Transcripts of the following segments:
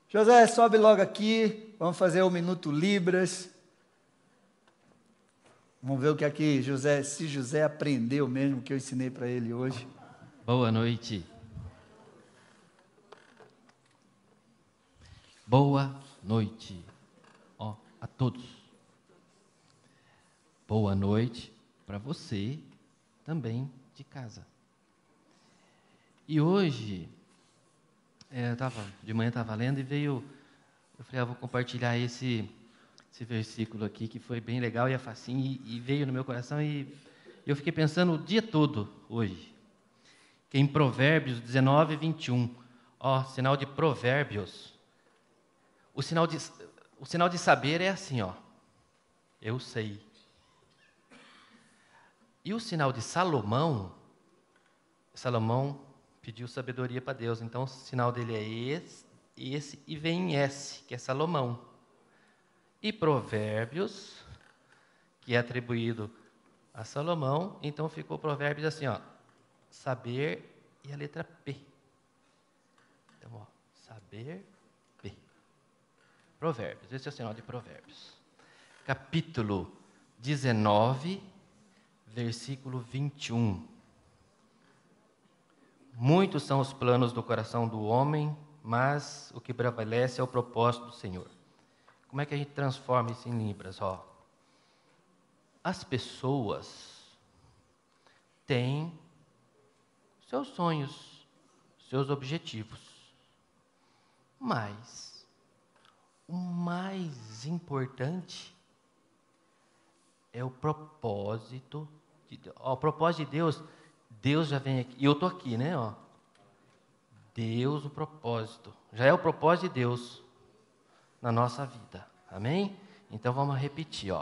José, sobe logo aqui, vamos fazer o Minuto Libras. Vamos ver o que aqui se José aprendeu mesmo o que eu ensinei para ele hoje. Boa noite. Boa noite, a todos. Boa noite para você também de casa. E hoje, de manhã estava lendo e eu falei, vou compartilhar esse versículo aqui que foi bem legal e é facinho e veio no meu coração e eu fiquei pensando o dia todo hoje. Que em Provérbios 19, 21, sinal de provérbios. O sinal de saber é assim, eu sei. E o sinal de Salomão pediu sabedoria para Deus, então o sinal dele é esse e vem em S, que é Salomão. E Provérbios, que é atribuído a Salomão, então ficou Provérbios assim, saber e a letra P. Então, saber, P. Provérbios, esse é o sinal de Provérbios. Capítulo 19, versículo 21. Muitos são os planos do coração do homem, mas o que prevalece é o propósito do Senhor. Como é que a gente transforma isso em libras? As pessoas têm seus sonhos, seus objetivos, mas o mais importante é o propósito de Deus. O propósito de Deus, Deus já vem aqui, e eu estou aqui, né? Deus, o propósito, já é o propósito de Deus na nossa vida, amém? Então vamos repetir,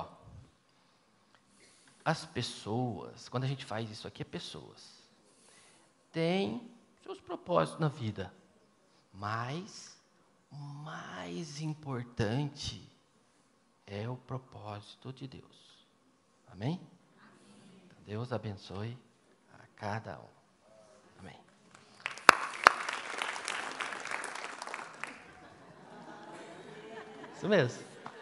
As pessoas, quando a gente faz isso aqui, pessoas têm seus propósitos na vida, mas o mais importante é o propósito de Deus, amém? Então, Deus abençoe a cada um, amém. Isso mesmo.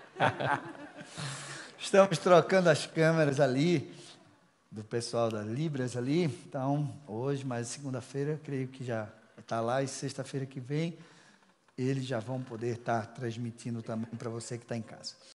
Estamos trocando as câmeras ali, do pessoal da Libras ali. Então, hoje, mas segunda-feira, creio que já está lá. E sexta-feira que vem, eles já vão poder estar transmitindo também para você que está em casa.